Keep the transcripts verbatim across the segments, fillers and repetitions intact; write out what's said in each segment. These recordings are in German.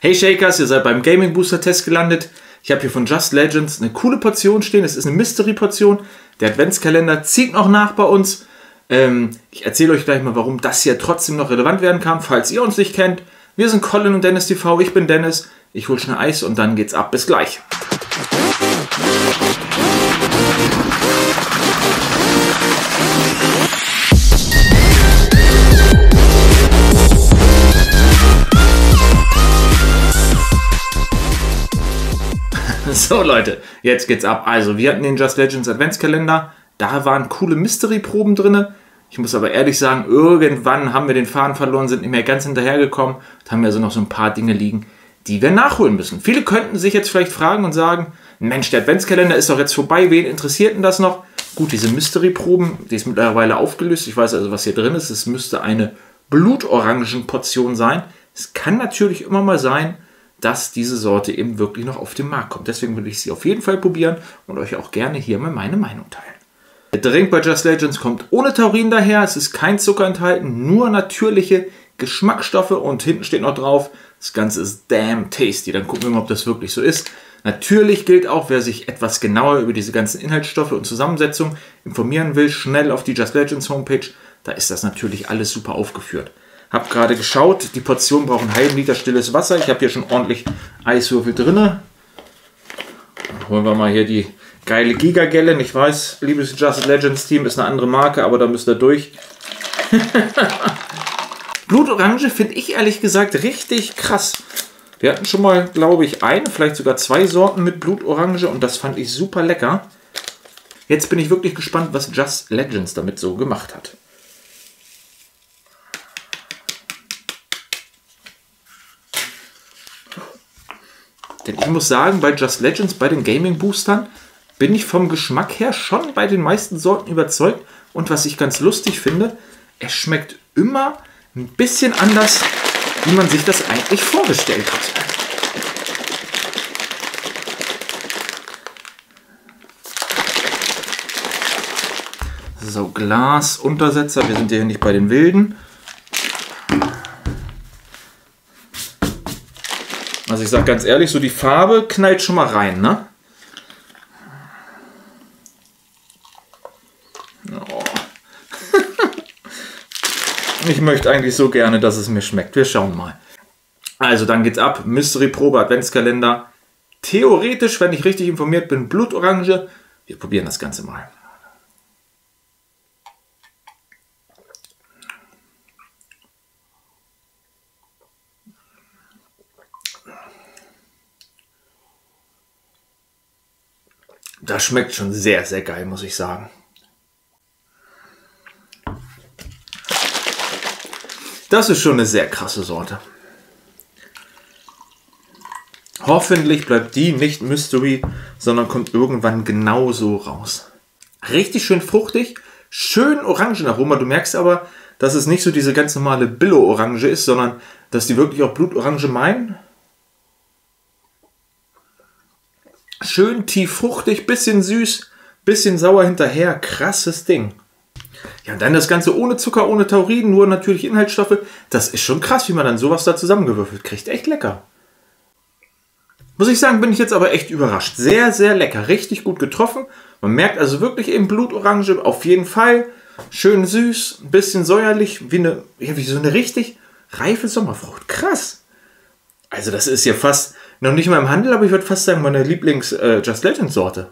Hey Shakers, ihr seid beim Gaming Booster Test gelandet. Ich habe hier von Just Legends eine coole Portion stehen. Es ist eine Mystery Portion. Der Adventskalender zieht noch nach bei uns. Ähm, ich erzähle euch gleich mal, warum das hier trotzdem noch relevant werden kann, falls ihr uns nicht kennt. Wir sind Colin und Dennis T V. Ich bin Dennis. Ich hole schnell Eis und dann geht's ab. Bis gleich. So Leute, jetzt geht's ab. Also, wir hatten den Just Legends Adventskalender. Da waren coole Mystery-Proben drin. Ich muss aber ehrlich sagen, irgendwann haben wir den Faden verloren, sind nicht mehr ganz hinterhergekommen und haben also noch so ein paar Dinge liegen, die wir nachholen müssen. Viele könnten sich jetzt vielleicht fragen und sagen, Mensch, der Adventskalender ist doch jetzt vorbei, wen interessiert denn das noch? Gut, diese Mystery-Proben, die ist mittlerweile aufgelöst. Ich weiß also, was hier drin ist. Es müsste eine Blutorangen-Portion sein. Es kann natürlich immer mal sein, dass diese Sorte eben wirklich noch auf den Markt kommt. Deswegen will ich sie auf jeden Fall probieren und euch auch gerne hier mal meine Meinung teilen. Der Drink bei Just Legends kommt ohne Taurin daher. Es ist kein Zucker enthalten, nur natürliche Geschmacksstoffe und hinten steht noch drauf, das Ganze ist damn tasty. Dann gucken wir mal, ob das wirklich so ist. Natürlich gilt auch, wer sich etwas genauer über diese ganzen Inhaltsstoffe und Zusammensetzung informieren will, schnell auf die Just Legends Homepage. Da ist das natürlich alles super aufgeführt. Hab gerade geschaut, die Portion braucht einen halben Liter stilles Wasser. Ich habe hier schon ordentlich Eiswürfel drin. Dann holen wir mal hier die geile Gigagellen. Ich weiß, liebes Just Legends Team ist eine andere Marke, aber da müsst ihr durch. Blutorange finde ich ehrlich gesagt richtig krass. Wir hatten schon mal, glaube ich, eine, vielleicht sogar zwei Sorten mit Blutorange und das fand ich super lecker. Jetzt bin ich wirklich gespannt, was Just Legends damit so gemacht hat. Denn ich muss sagen, bei Just Legends, bei den Gaming Boostern, bin ich vom Geschmack her schon bei den meisten Sorten überzeugt. Und was ich ganz lustig finde, es schmeckt immer ein bisschen anders, wie man sich das eigentlich vorgestellt hat. So, Glasuntersetzer, wir sind hier nicht bei den Wilden. Also ich sage ganz ehrlich, so die Farbe knallt schon mal rein, ne? Oh. Ich möchte eigentlich so gerne, dass es mir schmeckt. Wir schauen mal. Also dann geht's ab. Mystery Probe Adventskalender. Theoretisch, wenn ich richtig informiert bin, Blutorange. Wir probieren das Ganze mal. Das schmeckt schon sehr, sehr geil, muss ich sagen. Das ist schon eine sehr krasse Sorte. Hoffentlich bleibt die nicht Mystery, sondern kommt irgendwann genauso raus. Richtig schön fruchtig, schön Orangenaroma. Du merkst aber, dass es nicht so diese ganz normale Billo-Orange ist, sondern dass die wirklich auch Blutorange meinen. Schön tief fruchtig, bisschen süß, bisschen sauer hinterher. Krasses Ding. Ja, und dann das Ganze ohne Zucker, ohne Taurin, nur natürliche Inhaltsstoffe. Das ist schon krass, wie man dann sowas da zusammengewürfelt kriegt. Echt lecker. Muss ich sagen, bin ich jetzt aber echt überrascht. Sehr, sehr lecker. Richtig gut getroffen. Man merkt also wirklich eben Blutorange auf jeden Fall. Schön süß, ein bisschen säuerlich, wie, eine, ja, wie so eine richtig reife Sommerfrucht. Krass. Also das ist ja fast... Noch nicht mal im Handel, aber ich würde fast sagen, meine Lieblings-Just äh, Legends Sorte.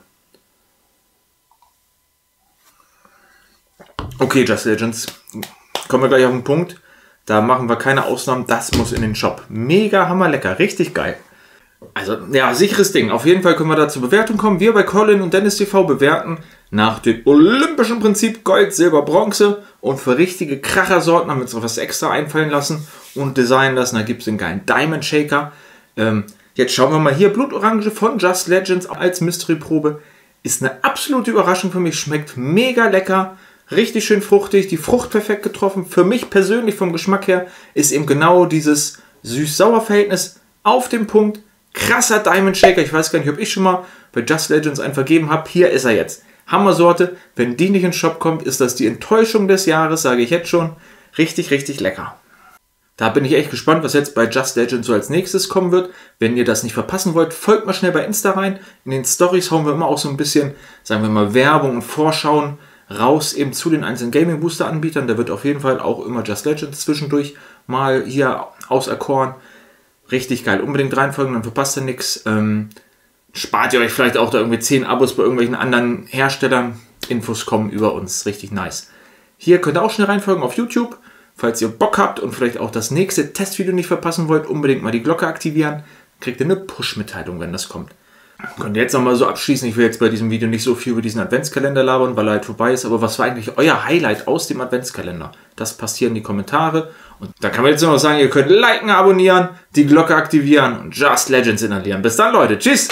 Okay, Just Legends. Kommen wir gleich auf den Punkt. Da machen wir keine Ausnahmen. Das muss in den Shop. Mega hammerlecker. Richtig geil. Also, ja, sicheres Ding. Auf jeden Fall können wir da zur Bewertung kommen. Wir bei Colin und Dennis T V bewerten nach dem olympischen Prinzip Gold, Silber, Bronze. Und für richtige Krachersorten haben wir uns noch was extra einfallen lassen und designen lassen. Da gibt es den geilen Diamond Shaker. Ähm, Jetzt schauen wir mal hier, Blutorange von Just Legends als Mystery-Probe. Ist eine absolute Überraschung für mich, schmeckt mega lecker, richtig schön fruchtig, die Frucht perfekt getroffen. Für mich persönlich vom Geschmack her ist eben genau dieses Süß-Sauer-Verhältnis auf dem Punkt. Krasser Diamond Shaker, ich weiß gar nicht, ob ich schon mal bei Just Legends einen vergeben habe. Hier ist er jetzt. Hammer-Sorte, wenn die nicht in den Shop kommt, ist das die Enttäuschung des Jahres, sage ich jetzt schon. Richtig, richtig lecker. Da bin ich echt gespannt, was jetzt bei Just Legends so als nächstes kommen wird. Wenn ihr das nicht verpassen wollt, folgt mal schnell bei Insta rein. In den Stories hauen wir immer auch so ein bisschen, sagen wir mal, Werbung und Vorschauen raus eben zu den einzelnen Gaming Booster Anbietern. Da wird auf jeden Fall auch immer Just Legends zwischendurch mal hier auserkoren. Richtig geil. Unbedingt reinfolgen, dann verpasst ihr nichts. Ähm, spart ihr euch vielleicht auch da irgendwie zehn Abos bei irgendwelchen anderen Herstellern. Infos kommen über uns. Richtig nice. Hier könnt ihr auch schnell reinfolgen auf YouTube. Falls ihr Bock habt und vielleicht auch das nächste Testvideo nicht verpassen wollt, unbedingt mal die Glocke aktivieren. Kriegt ihr eine Push-Mitteilung, wenn das kommt. Könnt ihr jetzt nochmal so abschließen. Ich will jetzt bei diesem Video nicht so viel über diesen Adventskalender labern, weil er halt vorbei ist. Aber was war eigentlich euer Highlight aus dem Adventskalender? Das passiert in die Kommentare. Und da kann man jetzt nur noch sagen, ihr könnt liken, abonnieren, die Glocke aktivieren und Just Legends inhalieren. Bis dann, Leute. Tschüss!